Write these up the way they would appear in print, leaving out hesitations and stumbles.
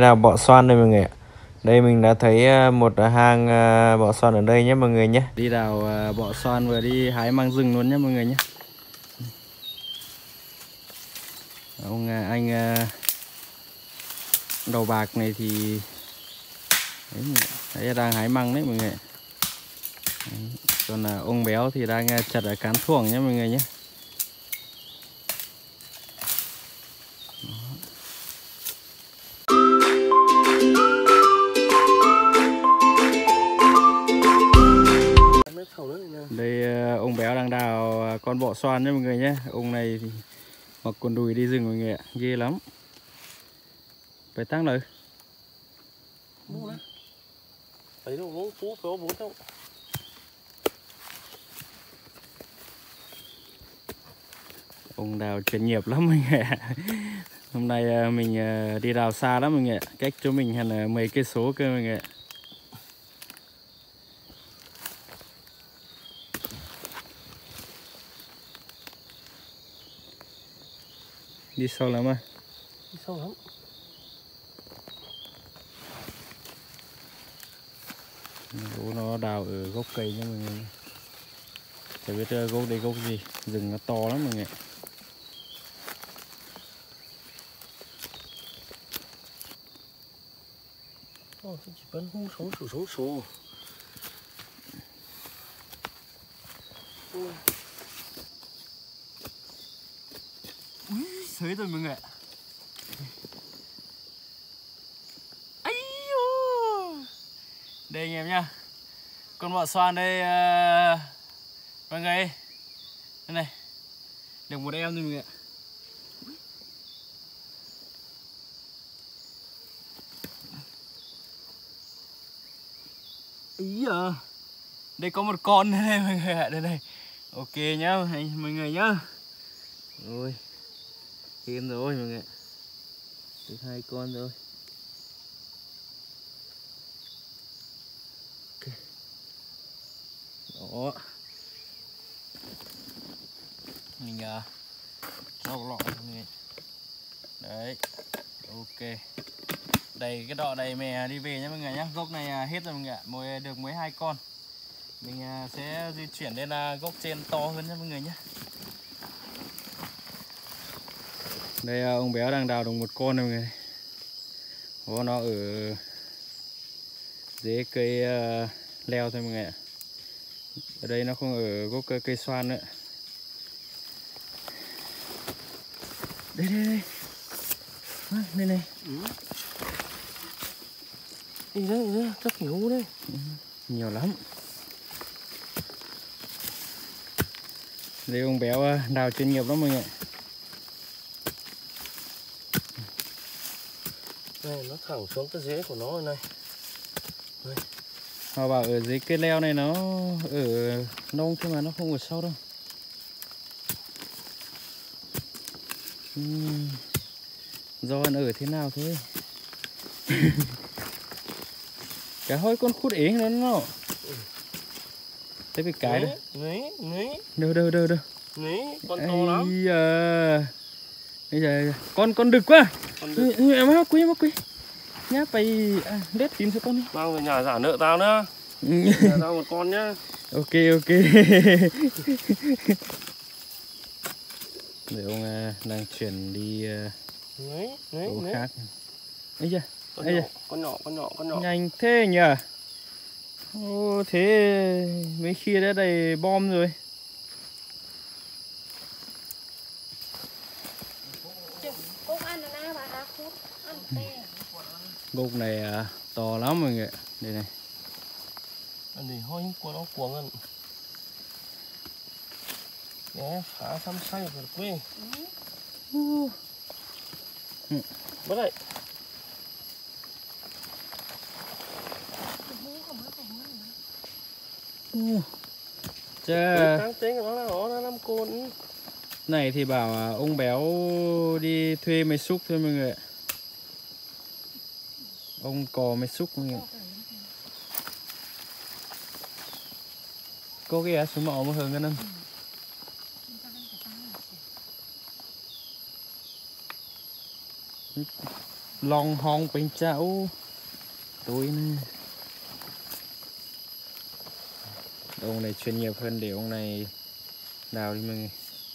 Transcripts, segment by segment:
đào bọ xoan đây mọi người ạ. Đây mình đã thấy một hang bọ xoan ở đây nhé mọi người nhé. Đi đào bọ xoan vừa đi hái măng rừng luôn nhé mọi người nhé. Ông anh đầu bạc này thì đấy, đang hái măng đấy mọi người. Đấy. Còn là ông béo thì đang chặt ở cán thuồng nhé mọi người nhé. Đây ông béo đang đào con bọ xoan nhé mọi người nhé. Ông này thì mặc quần đùi đi rừng mọi người ạ, ghê lắm. Phải tăng lời. Thấy đâu nó phú phó bốn đâu. Ông đào chuyên nghiệp lắm mọi người ạ. Hôm nay mình đi đào xa lắm mọi người ạ, cách chỗ mình hẳn mấy cây số cơ mọi người ạ. Đi sâu lắm à? Đi sâu lắm. Nó đào ở gốc cây nha mọi người. Chả biết gốc đây gốc gì, rừng nó to lắm mọi người. Chỉ bắn hú sống sổ. Úi, sới rồi mọi người ạ. Ây dô. Đây anh em nhá. Con bọ xoan đây mọi người. Đây này. Được một em rồi mọi người ạ. Ý à. Đây có một con nữa đây mọi người ạ. Đây này. Ok nhá mọi người nhá. Rồi. Thêm rồi mọi người. Được 2 con rồi. Ok. Đó. Mình rau lọ mọi người. Đấy. Ok. Đây cái đọ này mè đi về nhé mọi người nhé. Gốc này hết rồi mọi người ạ. Được mới 2 con. Mình sẽ di chuyển lên gốc trên to hơn nhé mọi người nhé. Đây ông béo đang đào được một con này mọi người. Nó ở dưới cây leo thôi mọi người ạ. Ở đây nó không ở gốc cây xoan nữa. Đây. Đây này. Đi đấy, rất nhiều đấy. Nhiều lắm. Đây ông béo đào chuyên nghiệp lắm mọi người. Đây nó thẳng xuống cái rễ của nó rồi này. Đây. Họ bảo ở dưới cây leo này nó ở nông thôi mà nó không ở sâu đâu. Do ăn ở thế nào thôi. Cái hôi con khút ế nó. Thế bị cái đấy. Đâu. Ní, con to lắm. Bây giờ con đực quá. Em mắc quý. Nhá phải lết tìm cho con đi. Mang về nhà giả nợ tao nữa. Nhà tao một con nhá. Ok. Để ông đang chuyển đi chỗ khác. Ấy chưa? Con nhỏ. Nhanh thế nhỉ? Ô, thế mấy khi đã đầy bom rồi. Gốc này to lắm mọi người. Đây này. Anh để hôi của nó cuồng ăn. Nè, phá xăm xay rồi quê. Bắt đây. Chà. Nó 5 con. Này thì bảo ông béo đi thuê mấy xúc thôi mọi người ạ. Ông cò mấy xúc mọi người ạ. Có cái số mỏ một hương cái nâng. long hong bên cháu tối nè. Ông này chuyên nghiệp hơn để ông này đào đi mọi người.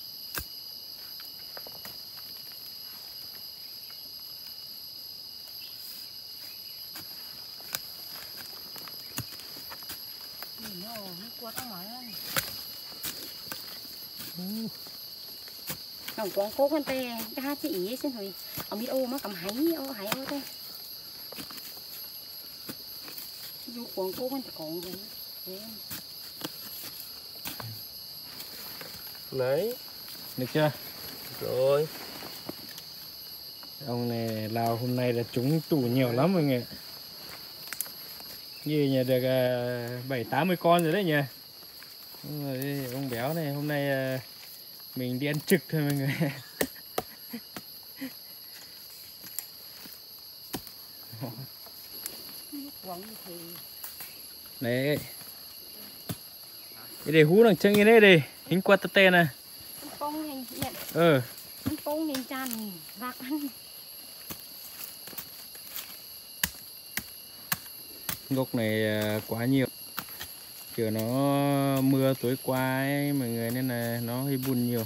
Ông quăng cố con tè ra chị xin thôi ông biết ô mà cầm hái ô thế dù quăng cố con còn vậy Đấy. Được chưa? Rồi. Ông này Lào hôm nay là trúng tủ nhiều lắm mọi người. Như nhà được 7-80 con rồi đấy nhỉ. Rồi, ông béo này hôm nay mình đi ăn trực thôi mọi người. Đấy. Cái để hú đằng chân như thế đi, hình quạt tê này. Phong hình nhận. Phong nên tràn vạc ăn. Gốc này quá nhiều. Kiểu nó mưa tối qua ấy mọi người nên là nó hơi bùn nhiều.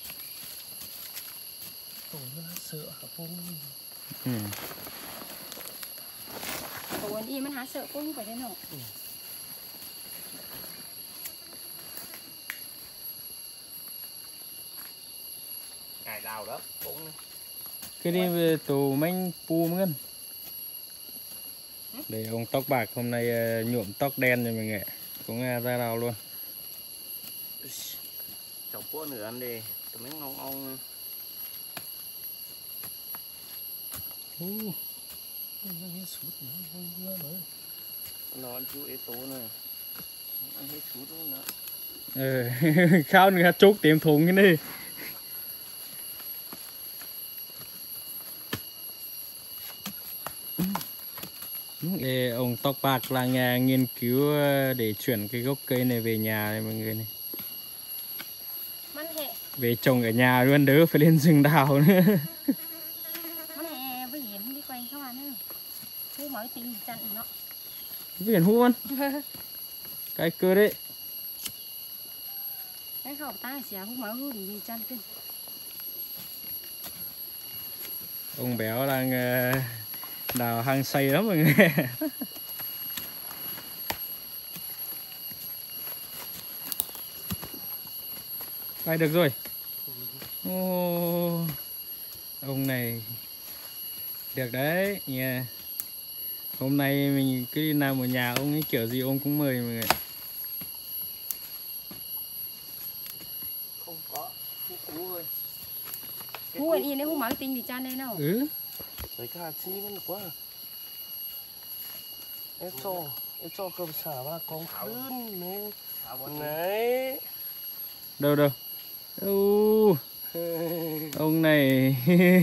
Sợ hả Phong? Ủa đi mình hả sợ cũng phải thế nào? Cải đào đó, Phong này. Cái đi về tù manh pu ngân. Đây ông tóc bạc hôm nay nhuộm tóc đen rồi mọi người. Cũng ra đào luôn. Chồng bữa nữa ăn đi, tụi mình ngon. Nó ăn chú ế tố này. Ăn hết chút luôn nữa. Khao nữa chúc tiệm thùng cái này. Ông tóc bạc là nhà nghiên cứu để chuyển cái gốc cây này về nhà này mọi người này. Về trồng ở nhà luôn đỡ phải lên rừng đào nữa. Với hiểm đi quanh các bạn nữa. Hú mới tìm chặn nó. Viền hú ăn. Cái cơ đấy. Cái khẩu ta sẽ hú mới hú đi chặn tên. Ông béo đang đào hang xây lắm mọi người. Vai được rồi. Ông này được đấy nha. Hôm nay mình cứ đi làm ở nhà ông ấy kiểu gì ông cũng mời mọi người. Không có, hú ơi. Hú anh yên đấy hú mới tinh thì chăn đây nào. Đấy cái hạt chi nó quá. Em cho cơm xả ba con khươn này. Đấy. Đâu. Ông này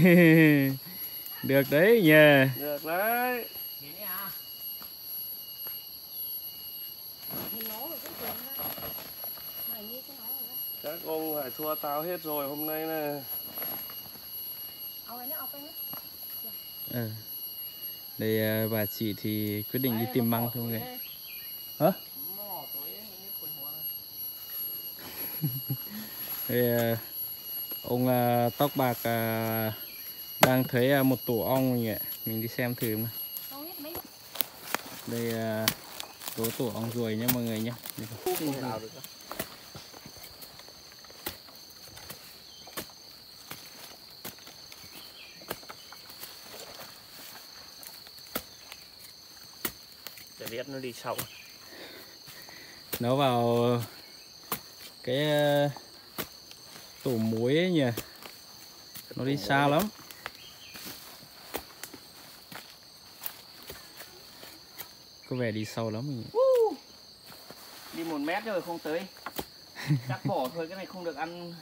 được đấy nha. Được đấy. Các ông phải thua tao hết rồi hôm nay nè. Đây bà chị thì quyết định đi tìm măng thôi mọi người. Hả? Đây, ông tóc bạc đang thấy một tổ ong mọi người ạ. Mình đi xem thử mà. Đây tổ ong ruồi nhé mọi người nhé. Để biết nó đi sâu. Nó vào cái tổ muối ấy nhỉ. Nó đi xa lắm. Có vẻ đi sâu lắm mình. Đi 1 mét rồi không tới. Chắc bỏ thôi, cái này không được ăn.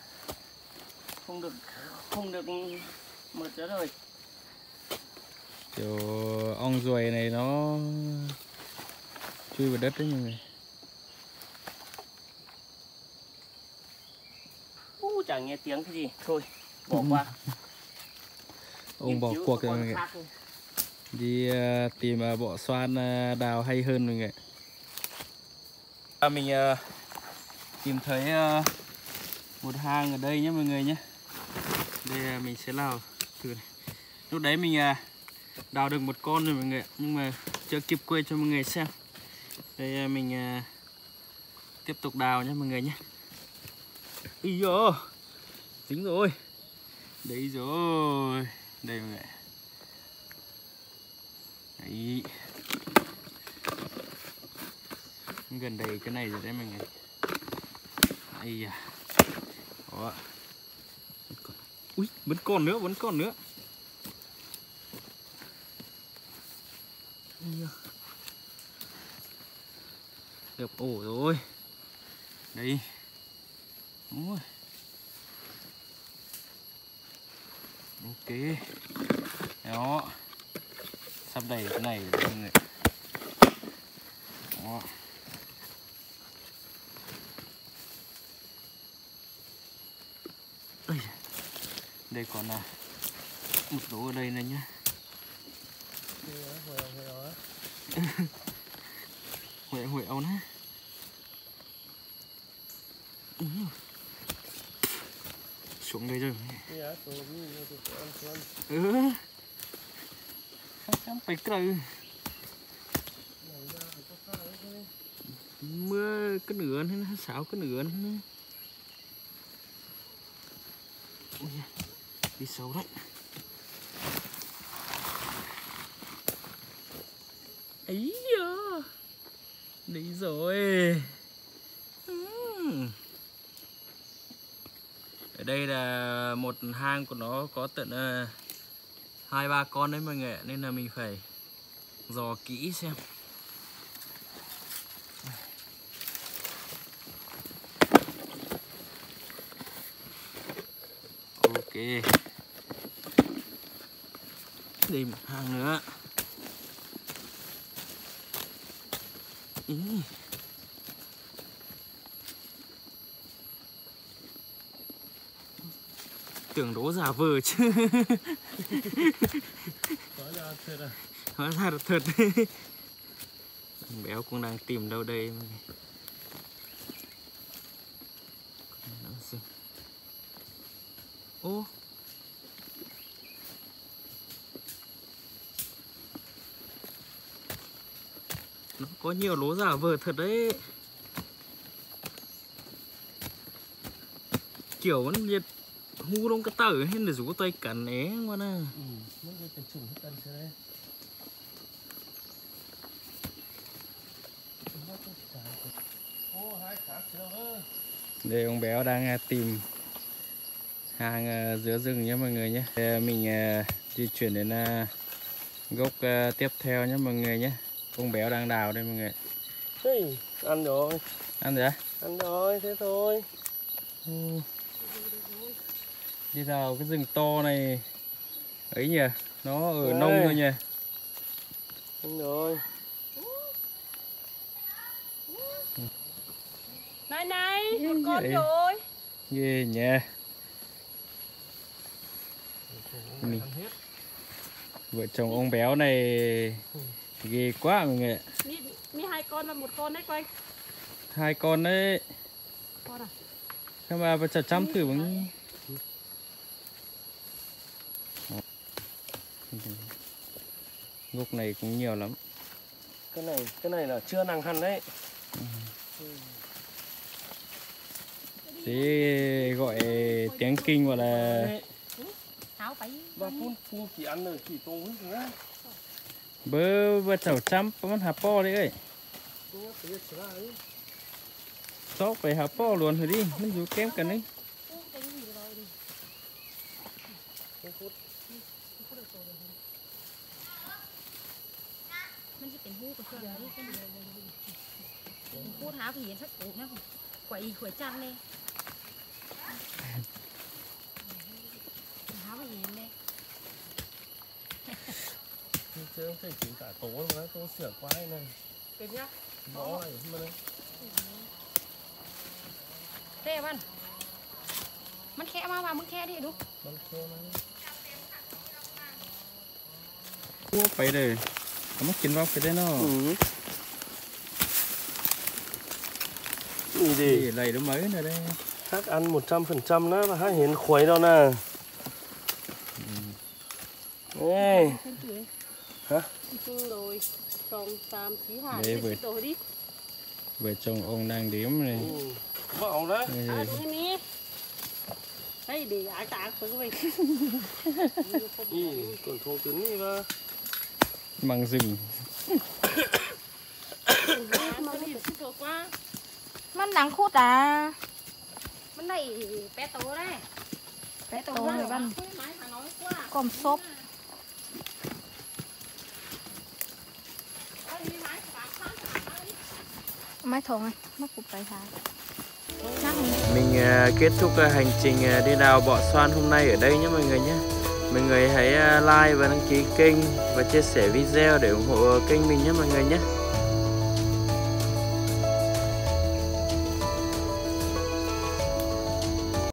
Không được mượt nữa rồi. Kiểu ong ruồi này nó chui vào đất đấy mọi người. Chẳng nghe tiếng cái gì. Thôi, bỏ qua. Ông bỏ cuộc rồi mọi người. Đi tìm bọ xoan đào hay hơn mọi người. Mình tìm thấy một hang ở đây nhé mọi người nhé. Đây mình sẽ đào thử này. Lúc đấy mình đào được một con rồi mọi người, nhưng mà chưa kịp quay cho mọi người xem. Đây mình tiếp tục đào nhé mọi người nhé. Ý dồi, dính rồi. Đấy rồi. Đây mọi người. Đấy. Gần đầy cái này rồi đấy mọi người. Ây da. Đó. Ui, vẫn còn nữa, vẫn còn nữa. Được ổ rồi. Đây. Ui. Ok. Đó. Sắp đầy cái này rồi mọi người. Đó. Đây còn là một số ở đây này nhá. Huệ ấu á. Xuống đây rồi. Chắc phải cày. Mưa cái nửa hay là xáo cái nửa nữa. Đi sâu đấy. Ấy da. Đấy rồi. Ở đây là một hang của nó có tận 2-3 con đấy mọi người, nên là mình phải dò kỹ xem. Ok. Đây một hang nữa. Tưởng đố giả vờ chứ. Hóa ra là thật. Thằng béo cũng đang tìm đâu đây. Ô. Nó có nhiều lố giả vờ thật đấy. Kiểu vẫn liệt hú đông cái tờ hay là rủ tay cắn né quá nè. Nó cái tình trùng hết cân thế đấy. Đây ông béo đang tìm hang giữa rừng nhé mọi người nhé. Đây, mình di chuyển đến gốc tiếp theo nhé mọi người nhé. Ông béo đang đào đây mọi người. Hey, ăn rồi. Ăn rồi á? Ăn rồi, thế thôi. Đi vào cái rừng to này ấy nhỉ, nó ở nông thôi nhỉ. Ăn rồi. Này, một con rồi. Ghê nhỉ. Vợ chồng ông béo này ghê quá mọi người. Mi 2 con và 1 con đấy quay. 2 con đấy. Con à? Các bà chả chăm thử bằng. Gốc này cũng nhiều lắm. Cái này là chưa nặng hẳn đấy. Thế gọi tiếng kinh gọi là Và phun chỉ ăn rồi chỉ tôm hết nữa. bơ chảo chăm vẫn hả po đấy ơi. Chó phải hả po luôn rồi đi, mình dù kém cả đấy. Mình chỉเป็นหูกับเพื่อนนี่ก็เลยพูดหาผีสักโอ้นะกว่าอีขวยจังเลยหาผีเลย Chứ không thể chính cả tố luôn đấy, tố sửa quái này. Được nhá. Bó này mà đây. เต้มันแค่มาว่ามึงแค่ดิดู Bắn khô này. phải đây có mất chín vào phải đây nó gì đi lấy đúng mấy này đây hát ăn 100% đó và hát hiến khuấy đâu nè ê hả rồi xong 3, 4, 5 đây về chồng ông đang đếm này màu đấy đây để ái tạc với mình còn thô cứng đi mà măng rừng มันดังคูดอ่ะมันได้แปะโตได้แปะโตเลยบ้านกลมซบไม้ถงไงมาปุบไปทาง mình kết thúc hành trình đi đào bọ xoan hôm nay ở đây nhé mọi người nhé. Mọi người hãy like và đăng ký kênh và chia sẻ video để ủng hộ kênh mình nhé mọi người nhé.